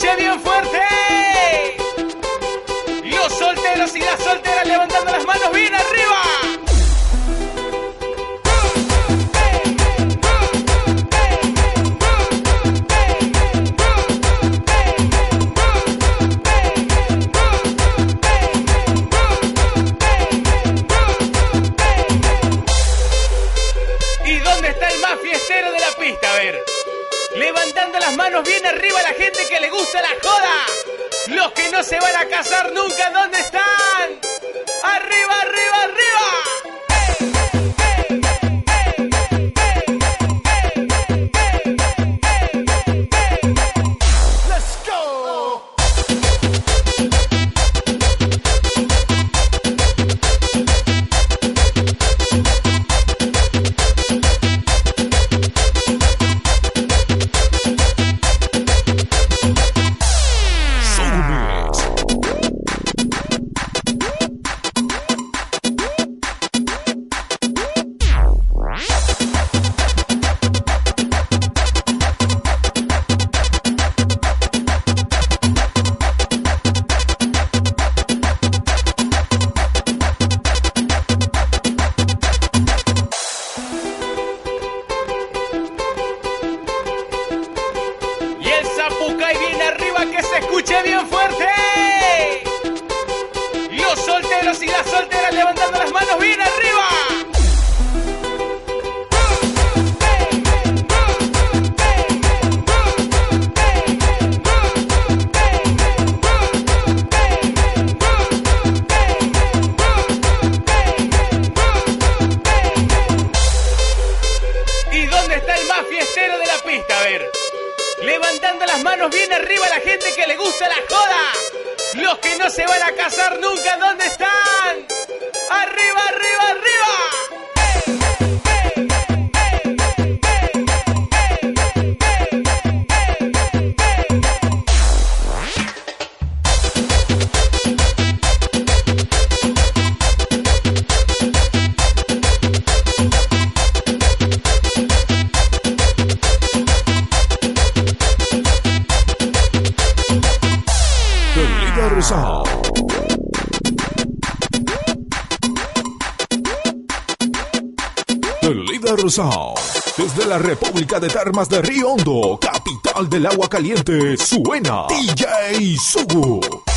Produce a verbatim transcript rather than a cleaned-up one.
escuche bien fuerte. Los solteros y las solteras levantando las manos bien arriba. ¿Y dónde está el más fiestero de la pista? A ver. Levantando las manos bien arriba a la gente que le gusta la joda. Los que no se van a casar nunca, ¿dónde están? ¡Arriba, arriba, arriba! ¡Let's go! Zapucay bien arriba, que se escuche bien fuerte. Los solteros y las solteras levantando las manos bien arriba. ¿Y dónde está el más fiestero de la pista? A ver. Levantando las manos bien arriba a la gente que le gusta la joda. Los que no se van a casar nunca, ¿dónde están? ¡Arriba, arriba, arriba! Sound. El líder Sound. Desde la República de Termas de Río Hondo, capital del agua caliente, suena D J Sugu.